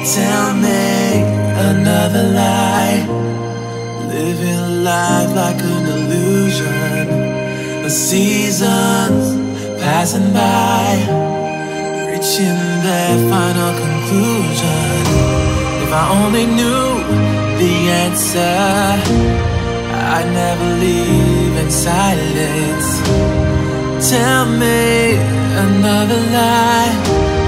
Tell me another lie. Living life like an illusion. The seasons passing by, reaching their final conclusion. If I only knew the answer, I'd never leave in silence. Tell me another lie.